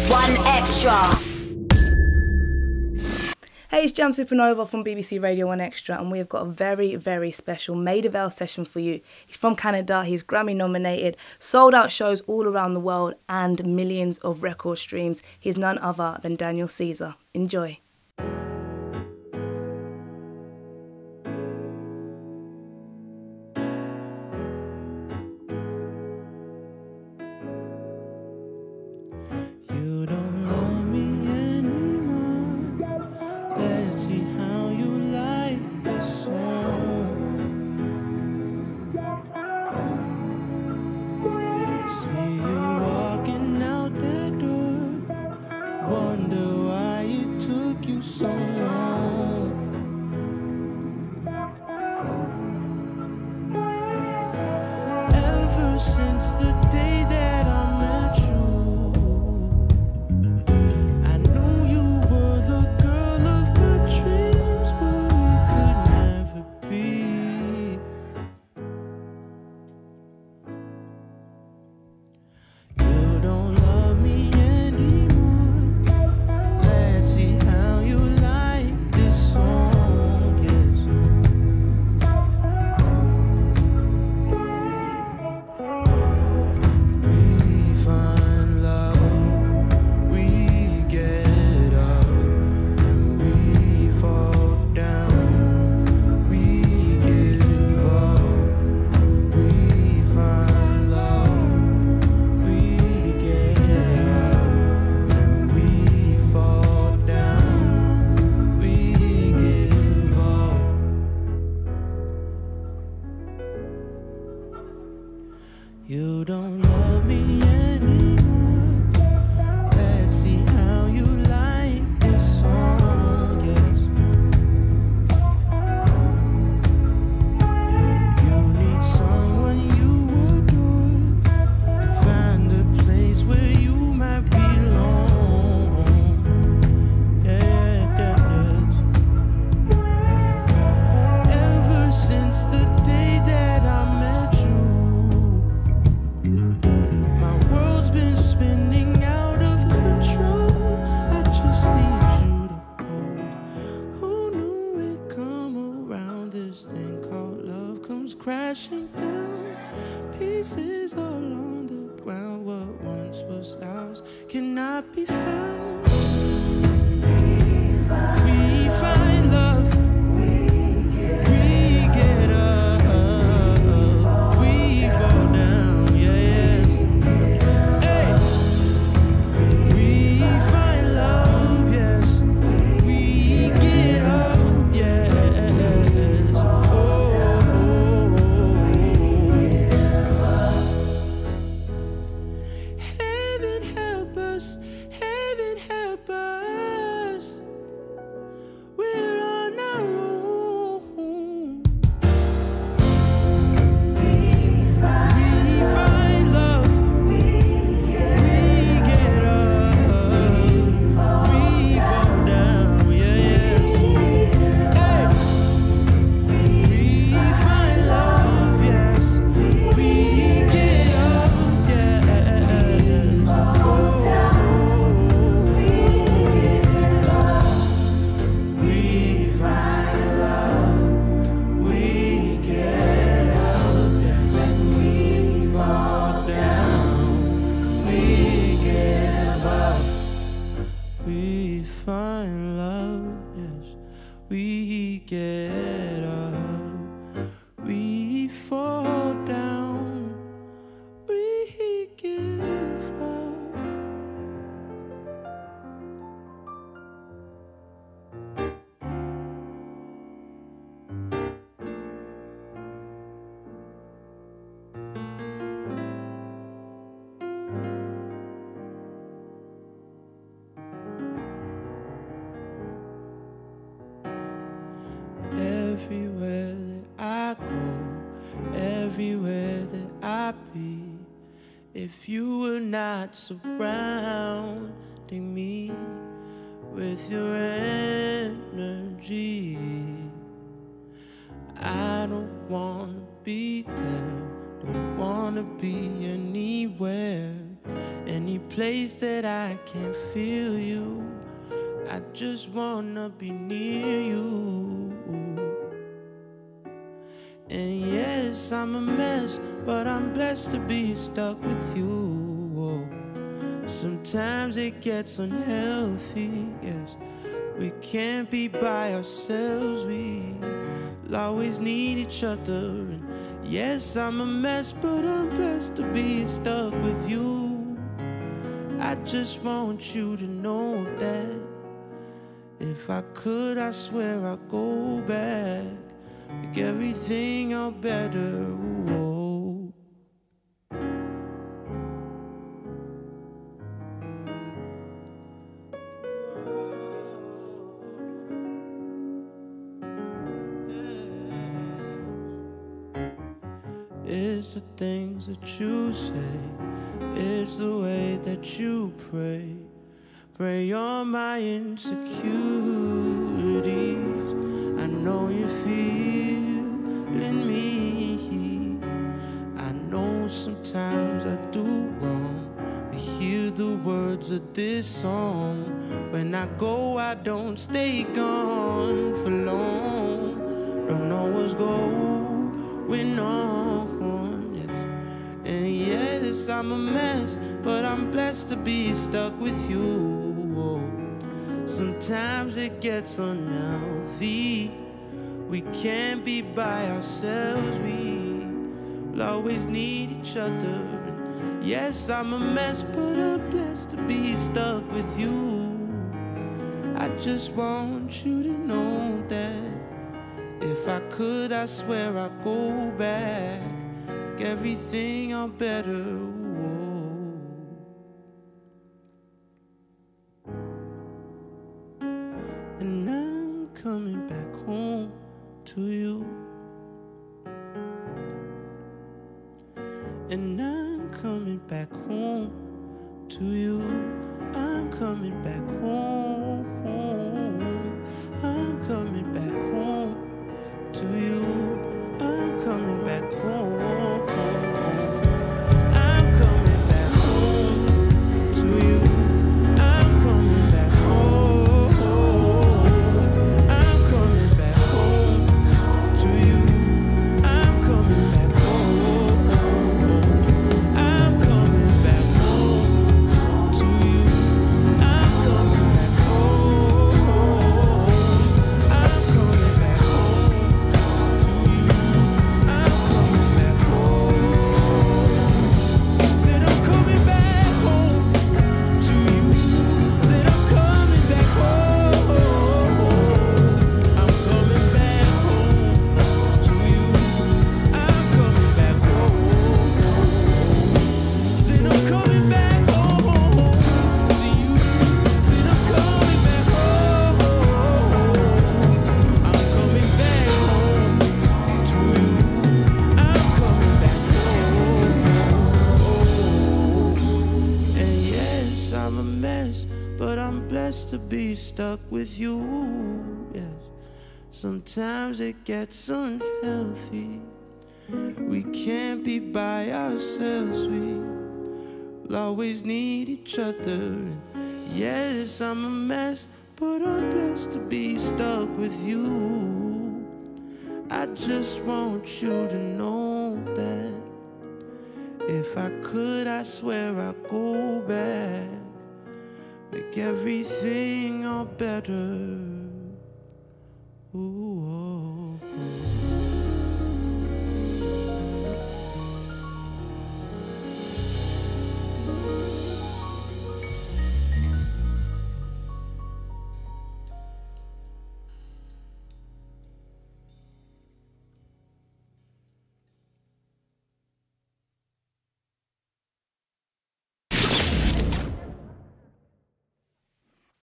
1Xtra. Hey, it's Jam Supernova from BBC Radio 1Xtra, and we have got a very, very special Maida Vale session for you. He's from Canada, he's Grammy nominated, sold out shows all around the world, and millions of record streams. He's none other than Daniel Caesar. Enjoy. You don't love me anymore. Let's see how you like this song, yes. You need someone you adore. Find a place where you might belong. Yeah, ever since the day that I met you, my world's been spinning out of control. I just need you to hold. Who knew it'd come around? This thing called love comes crashing down. Pieces all on the ground. What once was ours cannot be found. We find love. We get up. We fall down. Yes. Hey. We find love. Yes. We get up. Yes. Oh. Heaven help us. Heaven help us. We're on our own. We find love. We get up. We fall down. Yes. Hey. We find love. Yes. We get up. Yes. We find love, we get up, when we fall down, we give up. We find love, yes, we get up, we fall down, we give up. Everywhere that I go, everywhere that I be, if you were not surrounding me with your energy, I don't wanna be there, don't wanna be anywhere Any place that I can feel you, I just wanna be near you. And yes, I'm a mess, but I'm blessed to be stuck with you. Sometimes it gets unhealthy, yes. We can't be by ourselves, we'll always need each other. And yes, I'm a mess, but I'm blessed to be stuck with you. I just want you to know that if I could, I swear I'd go back, make everything all better. Ooh. It's the things that you say, it's the way that you pray. Pray on my insecurities. I know you're feeling me. I know sometimes I do wrong, but hear the words of this song. When I go, I don't stay gone for long. Don't know what's going on, yes. And yes, I'm a mess, but I'm blessed to be stuck with you. Sometimes it gets unhealthy. We can't be by ourselves, we'll always need each other. And yes, I'm a mess, but I'm blessed to be stuck with you. I just want you to know that if I could, I swear I'd go back, make everything all better. And I'm coming back home to you. And I'm coming back home to you. I'm coming back home. I'm coming back home to you. I'm coming back home. I'm coming back home to you. I'm coming back home. I'm coming back home to you. I'm coming back home. I'm coming back home to you. I'm coming back home. I'm coming back home to you. I'm coming back home. Said I'm coming back home to you. Said I'm coming back home. I'm coming back home to you. I'm coming back home. Said I'm coming back home to you. Said I'm coming back home. I'm coming back home to you. I'm coming back home. And yes, I'm a mess, but I'm blessed to be stuck with you. Yes, sometimes it gets unhealthy. We can't be by ourselves, we'll always need each other. And yes, I'm a mess, but I'm blessed to be stuck with you. I just want you to know that if I could, I swear I'd go back, make everything all better. Ooh, oh.